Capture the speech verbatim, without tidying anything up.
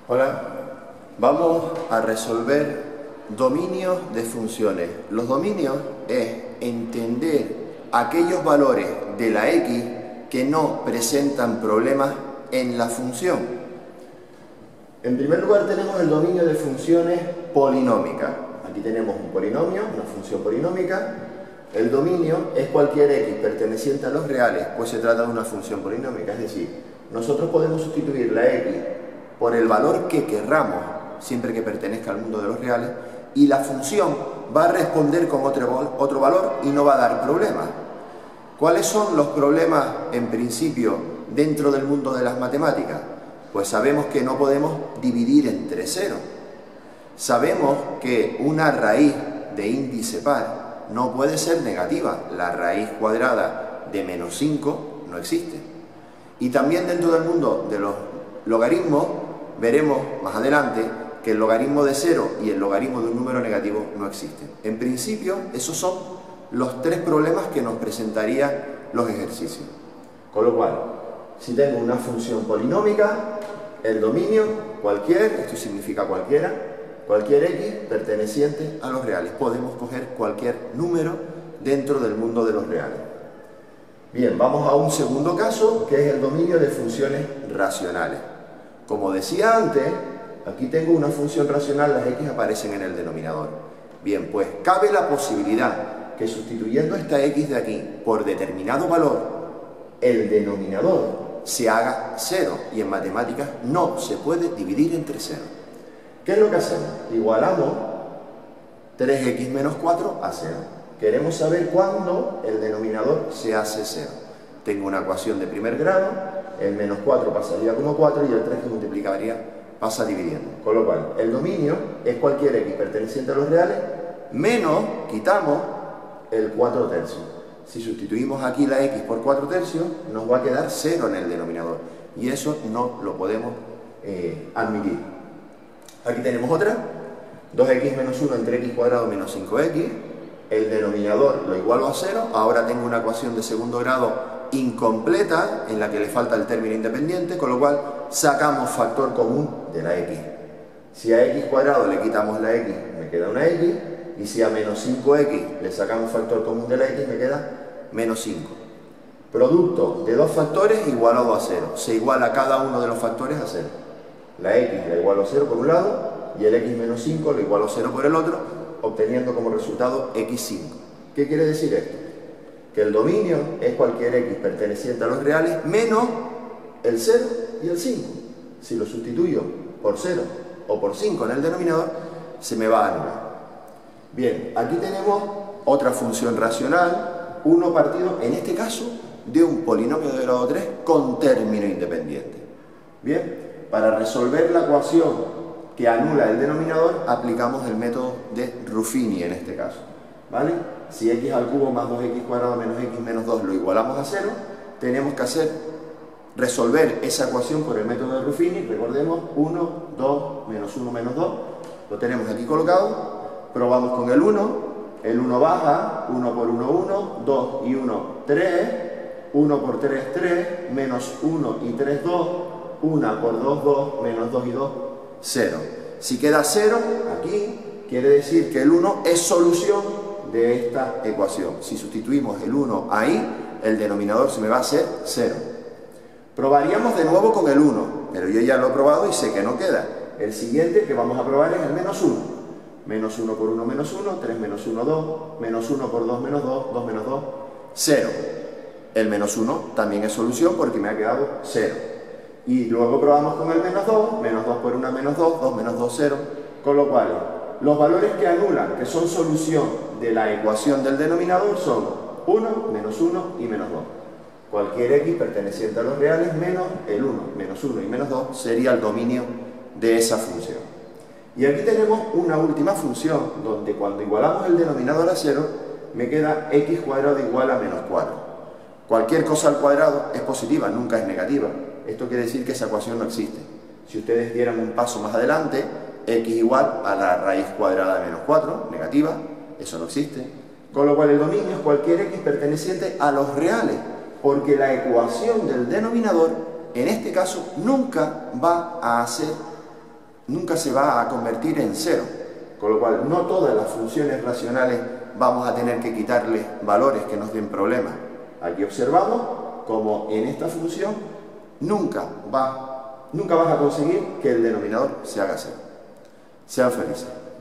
Hola, vamos a resolver dominios de funciones. Los dominios es entender aquellos valores de la X que no presentan problemas en la función. En primer lugar tenemos el dominio de funciones polinómicas. Aquí tenemos un polinomio, una función polinómica. El dominio es cualquier X perteneciente a los reales, pues se trata de una función polinómica. Es decir, nosotros podemos sustituir la X por el valor que querramos, siempre que pertenezca al mundo de los reales, y la función va a responder con otro, otro valor y no va a dar problemas. ¿Cuáles son los problemas, en principio, dentro del mundo de las matemáticas? Pues sabemos que no podemos dividir entre cero. Sabemos que una raíz de índice par no puede ser negativa. La raíz cuadrada de menos cinco no existe. Y también dentro del mundo de los logaritmos veremos más adelante que el logaritmo de cero y el logaritmo de un número negativo no existen. En principio, esos son los tres problemas que nos presentarían los ejercicios. Con lo cual, si tengo una función polinómica, el dominio, cualquier, esto significa cualquiera, cualquier X perteneciente a los reales. Podemos coger cualquier número dentro del mundo de los reales. Bien, vamos a un segundo caso, que es el dominio de funciones racionales. Como decía antes, aquí tengo una función racional, las X aparecen en el denominador. Bien, pues cabe la posibilidad que sustituyendo esta X de aquí por determinado valor, el denominador se haga cero, y en matemáticas no se puede dividir entre cero. ¿Qué es lo que hacemos? Igualamos tres X menos cuatro a cero. Queremos saber cuándo el denominador se hace cero. Tengo una ecuación de primer grado, el menos cuatro pasaría como cuatro y el tres que multiplicaría pasa dividiendo. Con lo cual, el dominio es cualquier X perteneciente a los reales, menos, quitamos, el cuatro tercios. Si sustituimos aquí la X por cuatro tercios, nos va a quedar cero en el denominador. Y eso no lo podemos eh, admitir. Aquí tenemos otra, dos X menos uno entre X cuadrado menos cinco X. El denominador lo igualo a cero. Ahora tengo una ecuación de segundo grado incompleta, en la que le falta el término independiente, con lo cual sacamos factor común de la X. Si a X cuadrado le quitamos la X, me queda una X, y si a menos cinco X le sacamos factor común de la X, me queda menos cinco. Producto de dos factores igualado a cero. Se iguala cada uno de los factores a cero. La X la igualo a cero por un lado, y el X menos cinco lo igualo a cero por el otro, obteniendo como resultado X cinco. ¿Qué quiere decir esto? Que el dominio es cualquier X perteneciente a los reales menos el cero y el cinco. Si lo sustituyo por cero o por cinco en el denominador, se me va a anular. Bien, aquí tenemos otra función racional, uno partido, en este caso, de un polinomio de grado tres con término independiente. Bien, para resolver la ecuación que anula el denominador, aplicamos el método de Ruffini en este caso. ¿Vale? Si X al cubo más dos X cuadrado menos X menos dos lo igualamos a cero, tenemos que hacer, resolver esa ecuación por el método de Ruffini. Recordemos, uno, dos, menos uno, menos dos. Lo tenemos aquí colocado. Probamos con el uno. El uno baja, uno por uno, uno, dos y uno, tres. uno por tres, tres, menos uno y tres, dos. uno por dos, dos, menos dos y dos, cero. Si queda cero, aquí, quiere decir que el uno es solución de esta ecuación. Si sustituimos el uno ahí, el denominador se me va a hacer cero. Probaríamos de nuevo con el uno, pero yo ya lo he probado y sé que no queda. El siguiente que vamos a probar es el menos uno. Menos uno por uno, menos uno, tres menos uno, dos, menos uno por dos, menos dos, dos menos dos, cero. El menos uno también es solución porque me ha quedado cero. Y luego probamos con el menos dos, menos dos por uno, menos dos, dos menos dos, cero. Con lo cual, los valores que anulan, que son solución de la ecuación del denominador, son uno, menos uno y menos dos. Cualquier X perteneciente a los reales menos el uno, menos uno y menos dos sería el dominio de esa función. Y aquí tenemos una última función, donde cuando igualamos el denominador a cero, me queda X cuadrado igual a menos cuatro. Cualquier cosa al cuadrado es positiva, nunca es negativa. Esto quiere decir que esa ecuación no existe. Si ustedes dieran un paso más adelante, X igual a la raíz cuadrada de menos cuatro, negativa, eso no existe. Con lo cual el dominio es cualquier X perteneciente a los reales, porque la ecuación del denominador, en este caso, nunca va a ser nunca se va a convertir en cero. Con lo cual, no todas las funciones racionales vamos a tener que quitarle valores que nos den problemas. Aquí observamos como en esta función nunca, va, nunca vas a conseguir que el denominador se haga cero. Sean felices.